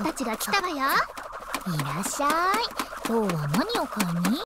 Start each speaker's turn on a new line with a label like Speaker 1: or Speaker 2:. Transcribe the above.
Speaker 1: たちが来たわよ。
Speaker 2: いらっしゃい。今日は何を買いに？